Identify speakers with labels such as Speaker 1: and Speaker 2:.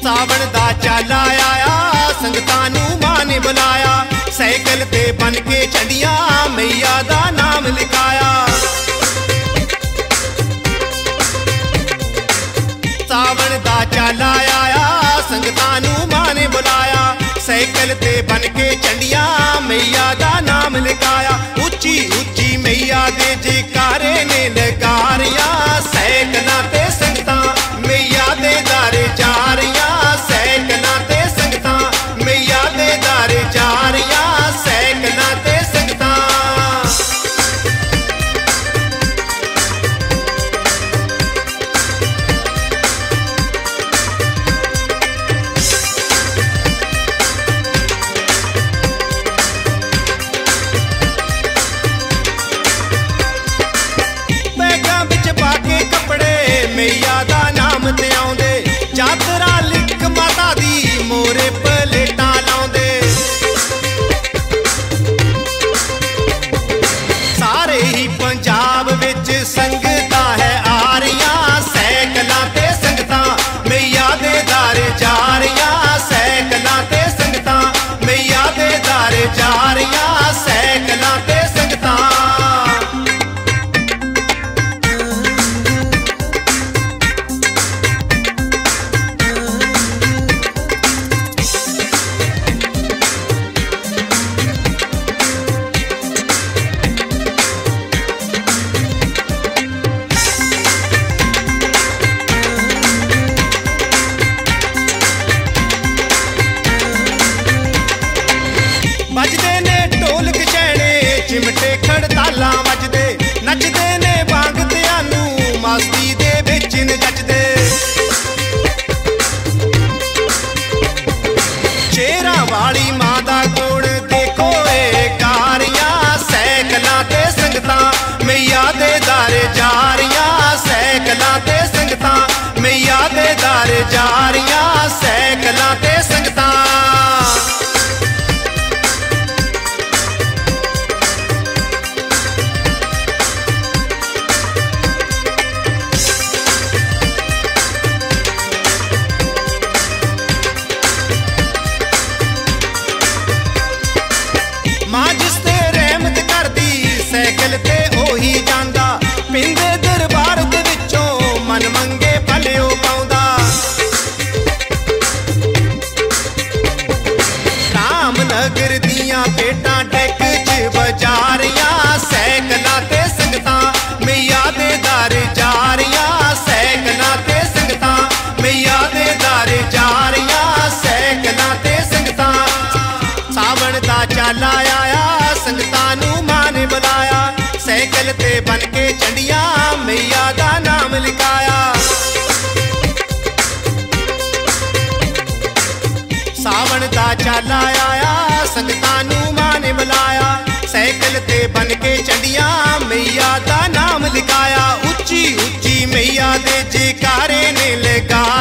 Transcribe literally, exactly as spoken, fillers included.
Speaker 1: सावन दा चाला आया, संगतां नूं मां ने बुलाया। साइकिल ते बन के चढ़िया, मैया दा नाम लिखाया। सावन दा चाला आया, संगतां नूं मां ने बुलाया। साइकिल ते बन के चढ़िया, मैया दा नाम लिखाया। उच्ची उच्ची मैया दे जयकारे ने लगारिया। साइकिलां ते संगतां मैया दे दारे जा रहियां। साइकिलां ते संगतां मैया दे दारे जा रहियां। साइकिलां ते संगतां बैगां विच पा के कपड़े मैया दा नाम ते आउंदे। यात्रा लिख माता दी मोरे पलेटां लाउंदे। सारे ही पंजाब विच संगतां है आ रहियां। साइकिलां ते संगतां मैया दे दारे जा रहियां। साइकिलां ते संगतां मैया दे दारे जा रहियां। साइकिलां ते संगतां बजदे ने ढोल गछैणे, चिमटे खड़तालां वजदे। नचदे ने बांग त्यानू, मस्ती दे विच नचदे। शेरां वाली मां दा गुण देखो ए गारियां। साइकिलां ते संगतां मैया दे दारे जा रहियां। साइकिलां ते संगतां मैया दे दारे जा रहियां। साइकिलां ते संगतां मां जिस ते रहमत करदी, साइकिल ते ओही जांदा। पिंदे दरबार दे विचों मन मंगे भलिओ पाउंदा। रामनगर दियां पेटां डेक च बजा रहियां। साइकिलां ते संगतां मैया दे दारे जा रहियां। साइकिलां ते संगतां मैया दे दारे जा रहियां। साइकिलां ते संगतां सावन दा चाला आया, संगतां नूं मां ने बुलाया। साइकिल ते बन के चढ़िया, मैया दा नाम लिखाया। सावन दा चाला आया, संगतां नूं मां ने बुलाया। साइकिल ते बन के चढ़िया, मैया दा नाम लिखाया। उच्ची उच्ची मैया दे जयकारे ने लगा